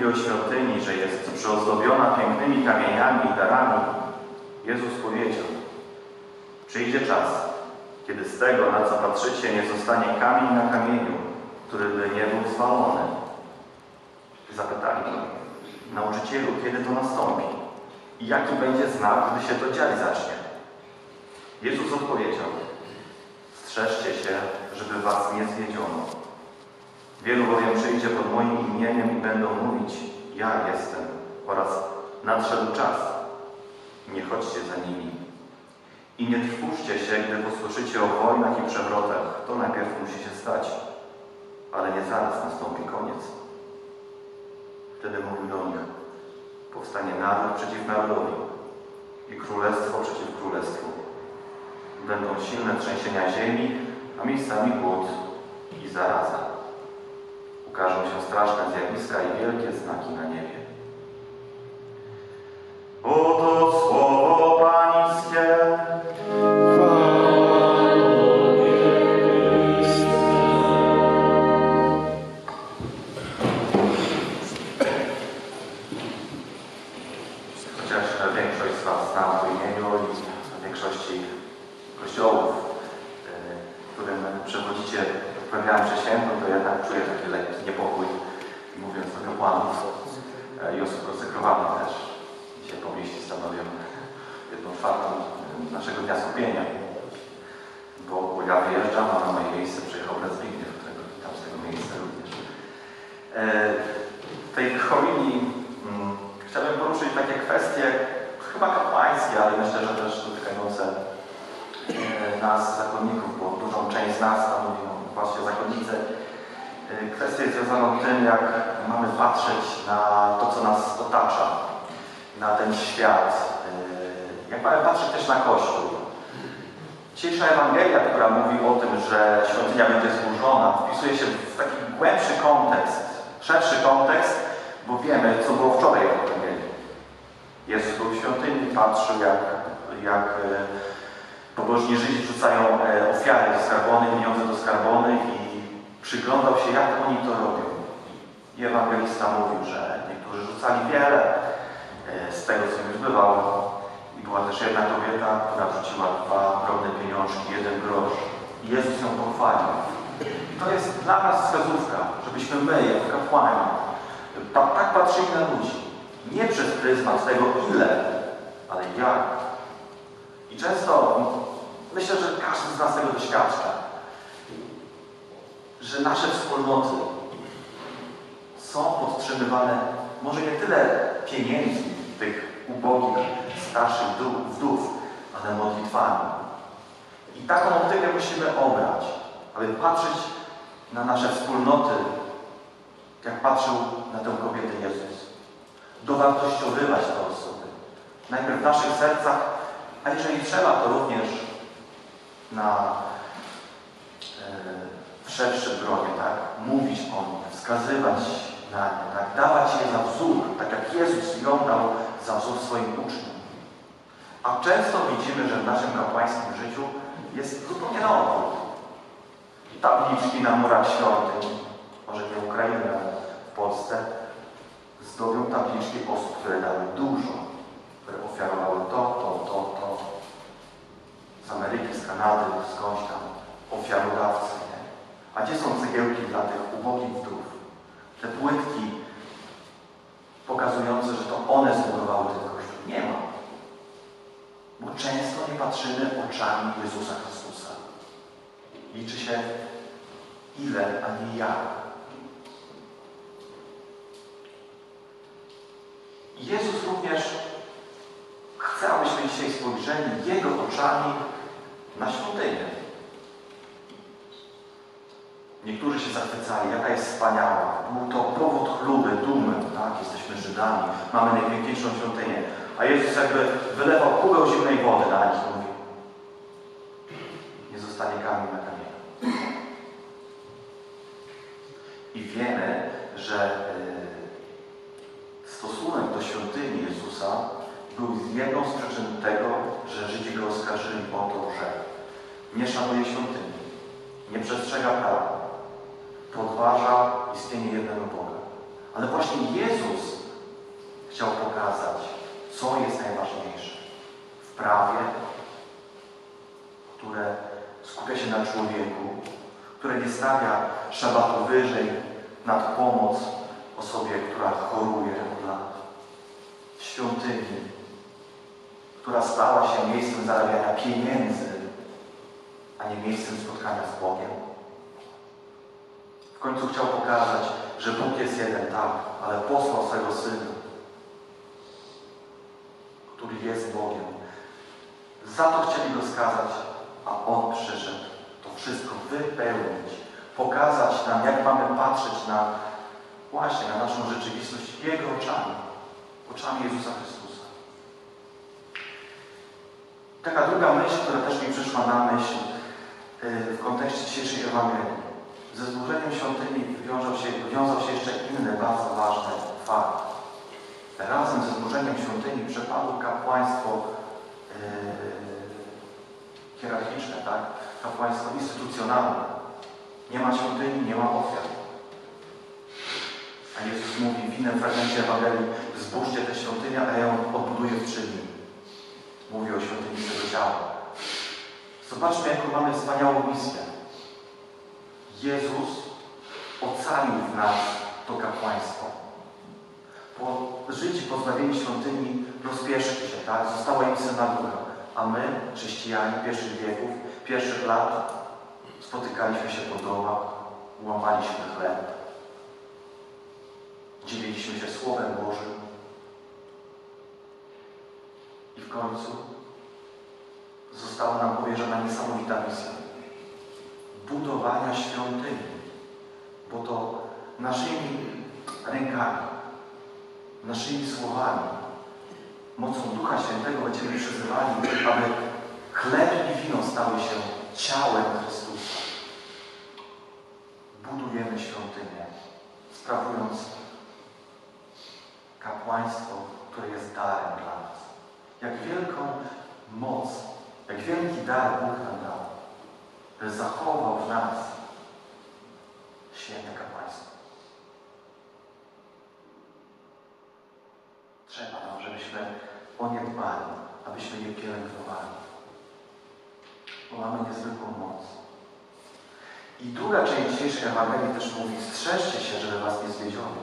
mówili o świątyni, że jest przyozdobiona pięknymi kamieniami i darami, Jezus powiedział: przyjdzie czas, kiedy z tego, na co patrzycie, nie zostanie kamień na kamieniu, który by nie był zwalony. Zapytali go: nauczycielu, kiedy to nastąpi? I jaki będzie znak, gdy się to dziać zacznie? Jezus odpowiedział: strzeżcie się, żeby was nie zwiedziono. Wielu bowiem przyjdzie pod moim imieniem i będą mówić: ja jestem, oraz nadszedł czas. Nie chodźcie za nimi. I nie trwóżcie się, gdy posłyszycie o wojnach i przewrotach. To najpierw musi się stać, ale nie zaraz nastąpi koniec. Wtedy mówił do nich: powstanie naród przeciw narodowi i królestwo przeciw królestwu. Będą silne trzęsienia ziemi, a miejscami głód i zaraza. Ukażą się straszne zjawiska i wielkie znaki na niebie. Oto słowo Pańskie. Chociaż większość z was zna po imieniu i w większości kościołów, którym przewodzicie, odprawiałem się święto, to jednak czuję taki lekki niepokój, mówiąc do kapłanów i osób konsekrowanych też. Dzisiaj powieści stanowią 1/4 naszego dnia skupienia. Bo ja wyjeżdżam, a na moje miejsce przyjechał brat Zbigniew, którego witam z tego miejsca również. W tej homilii chciałbym poruszyć takie kwestie, chyba kapłańskie, ale myślę, że też dotykające nas, zakonników, bo dużą część z nas stanowią właśnie zakonnicy. Kwestię związaną z tym, jak mamy patrzeć na to, co nas otacza, na ten świat, jak mamy patrzeć też na Kościół. Dzisiejsza Ewangelia, która mówi o tym, że świątynia będzie zburzona, wpisuje się w taki głębszy kontekst, szerszy kontekst, bo wiemy, co było wczoraj w Ewangelii. Jezus był w świątyni, patrzył, jak pobożni Żydzi wrzucają ofiary do skarbony, pieniądze do skarbony i przyglądał się, jak oni to robią. I ewangelista mówił, że niektórzy rzucali wiele z tego, co już bywało. I była też jedna kobieta, która wrzuciła 2 drobne pieniążki, 1 grosz. I Jezus ją pochwalił. I to jest dla nas wskazówka, żebyśmy my, jako kapłani, tak patrzyli na ludzi. Nie przez pryzmat tego ile, ale jak. I często, myślę, że każdy z nas tego doświadcza, że nasze wspólnoty są podtrzymywane może nie tyle pieniędzy tych ubogich, starszych wdów, ale modlitwami. I taką optykę musimy obrać, aby patrzeć na nasze wspólnoty, jak patrzył na tę kobietę Jezus. Dowartościowywać te osoby. Najpierw w naszych sercach, a jeżeli trzeba, to również w szerszym gronie, tak? Mówić o nich, wskazywać na nie, tak? Dawać je za wzór, tak jak Jezus ją dał za wzór swoim uczniom. A często widzimy, że w naszym kapłańskim życiu jest zupełnie na odwrót. Tabliczki na murach świątyń, może nie Ukrainy, ale w Polsce, zdobią tabliczki osób, które dały dużo, które ofiarowały to. Z Ameryki, z Kanady, skądś tam, ofiarodawcy. Nie? A gdzie są cegiełki dla tych ubogich wdów? Te płytki pokazujące, że to one zbudowały ten Kościół. Nie ma. Bo często nie patrzymy oczami Jezusa Chrystusa. Liczy się ile, a nie jak. Jezus również chce, abyśmy dzisiaj spojrzeli Jego oczami na świątynię. Niektórzy się zachwycali, jaka jest wspaniała. Był to powód chluby, dumy, tak? Jesteśmy Żydami, mamy najpiękniejszą świątynię. A Jezus jakby wylewał kubeł zimnej wody na nich i mówi: nie zostanie kamień na kamieniu. I wiemy, że stosunek do świątyni Jezusa był jedną z przyczyn tego, że Żydzi go oskarżyli o to, że nie szanuje świątyni, nie przestrzega prawa, podważa istnienie jednego Boga. Ale właśnie Jezus chciał pokazać, co jest najważniejsze w prawie, które skupia się na człowieku, które nie stawia szabatu wyżej nad pomoc osobie, która choruje od lat. Świątyni, która stała się miejscem zarabiania pieniędzy, a nie miejscem spotkania z Bogiem. W końcu chciał pokazać, że Bóg jest jeden, tak, ale posłał swego Syna, który jest Bogiem. Za to chcieli go skazać, a On przyszedł to wszystko wypełnić, pokazać nam, jak mamy patrzeć na właśnie na naszą rzeczywistość Jego oczami, oczami Jezusa Chrystusa. Taka druga myśl, która też mi przyszła na myśl w kontekście dzisiejszej Ewangelii. Ze zburzeniem świątyni wiązał się jeszcze inny, bardzo ważny fakt. Razem ze zburzeniem świątyni przepadło kapłaństwo hierarchiczne, tak? Kapłaństwo instytucjonalne. Nie ma świątyni, nie ma ofiar. A Jezus mówi w innym fragmencie Ewangelii: zbóżcie tę świątynię, a ja ją odbuduję w 3 dni. Mówi o świątyni swego ciała. Zobaczmy, jaką mamy wspaniałą misję. Jezus ocalił w nas to kapłaństwo. Po życiu pozbawieni świątyni rozpieszli się, tak? Została im synagoga. A my, chrześcijanie pierwszych wieków, pierwszych lat, spotykaliśmy się po domach, łamaliśmy chleb, dzieliliśmy się Słowem Bożym. I w końcu została nam powierzona niesamowita misja budowania świątyni, bo to naszymi rękami, naszymi słowami, mocą Ducha Świętego będziemy przyzywali, aby chleb i wino stały się ciałem Chrystusa. Budujemy świątynię, sprawując kapłaństwo, które jest darem dla nas. Jak wielką moc, jak wielki dar Bóg nam dał, że zachował w nas święte kapłaństwo. Trzeba nam, żebyśmy o nie dbali, abyśmy je pielęgnowali. Bo mamy niezwykłą moc. I druga część dzisiejszej Ewangelii też mówi: strzeżcie się, żeby was nie zwiedziono.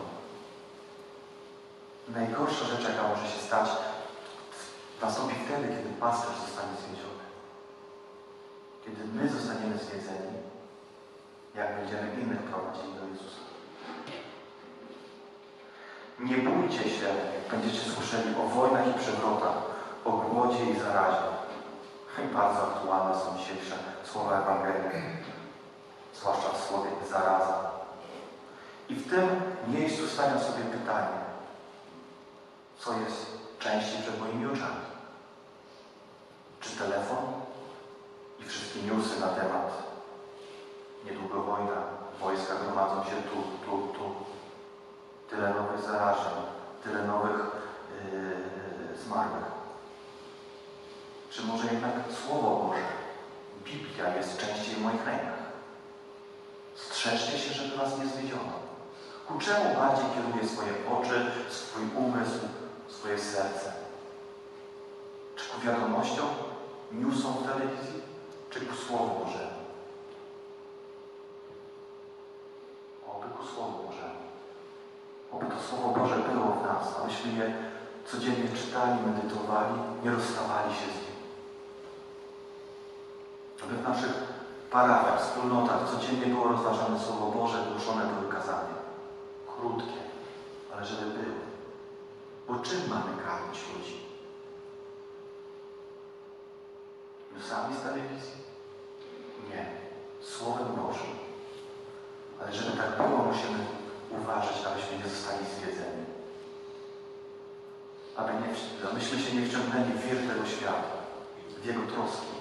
Najgorsza rzecz, jaka może się stać, nastąpi wtedy, kiedy pasterz zostanie zwiedziony. Kiedy my zostaniemy zwiedzeni, jak będziemy innych prowadzili do Jezusa. Nie bójcie się, jak będziecie słyszeli o wojnach i przewrotach, o głodzie i zarazie. I bardzo aktualne są dzisiejsze słowa Ewangelii, zwłaszcza w słowie zaraza. I w tym miejscu stawia sobie pytanie, co jest częściej przed moimi oczami? Czy telefon i wszystkie newsy na temat niedługo wojna, wojska gromadzą się tu, tyle nowych zarażeń, tyle nowych zmarłych? Czy może jednak Słowo Boże, Biblia jest częściej w moich rękach? Strzeżcie się, żeby was nie zwiedziono. Ku czemu bardziej kieruję swoje oczy, swój umysł, swoje serce? Czy ku wiadomościom, newsom w telewizji, czy ku Słowu Bożemu? Oby ku Słowu Bożemu. Oby to Słowo Boże było w nas, abyśmy je codziennie czytali, medytowali, nie rozstawali się z nim. Aby w naszych parafiach, wspólnotach codziennie było rozważane Słowo Boże, głoszone były kazania. Krótkie, ale żeby były. Bo czym mamy karmić ludzi? Newsami z telewizji? Nie. Słowem Bożym. Ale żeby tak było, musimy uważać, abyśmy nie zostali zwiedzeni. Abyśmy się nie wciągnęli w wir tego świata, w jego troski.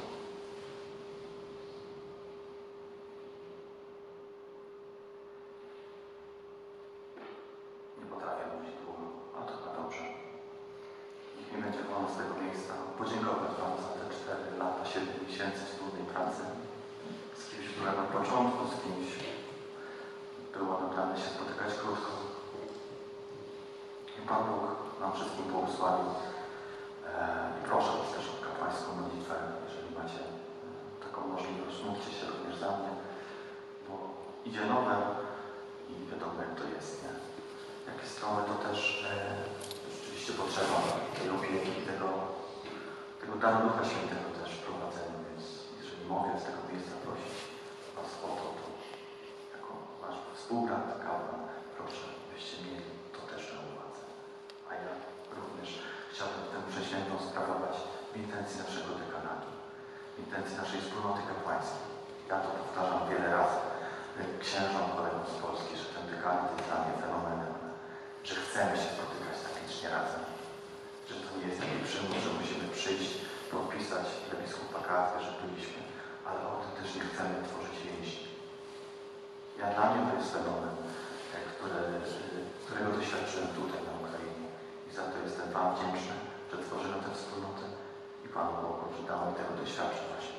Nie potrafię mówić długo, a to chyba dobrze. Niech mi będzie wolno z tego miejsca podziękować Wam za te 4 lata, 7 miesięcy wspólnej pracy. Z kimś byłem na początku, z kimś było nam dane się spotykać krótko. I Pan Bóg nam wszystkim błogosławił. I proszę Was też o kapłańską modlitwę, jeżeli macie taką możliwość. Módlcie się również za mnie, bo idzie nowe i wiadomo jak to jest, nie? Jakie strony to też rzeczywiście potrzeba tej opieki, tego daru Ducha Świętego też w prowadzeniu, więc jeżeli mogę z tego miejsca prosić Was o to, to jako Wasz współbrat, kapłan, proszę, byście mieli to też na uwadze. A ja również chciałbym tę mszę świętą sprawować w intencji naszego dekanatu, w intencji naszej wspólnoty kapłańskiej. Ja to powtarzam wiele razy księżom, kolegom z Polski, że ten dekanat jest dla mnie fenomenem, że chcemy się spotykać tak licznie razem, że to nie jest taki przymus, że musimy przyjść, podpisać dla biskupa kartkę, że byliśmy, ale o tym też nie chcemy tworzyć więzi. Dla mnie to jest fenomen, którego doświadczyłem tutaj na Ukrainie i za to jestem Wam wdzięczny, że tworzymy tę wspólnotę i Panu Bogu, że dał mi tego doświadczyć właśnie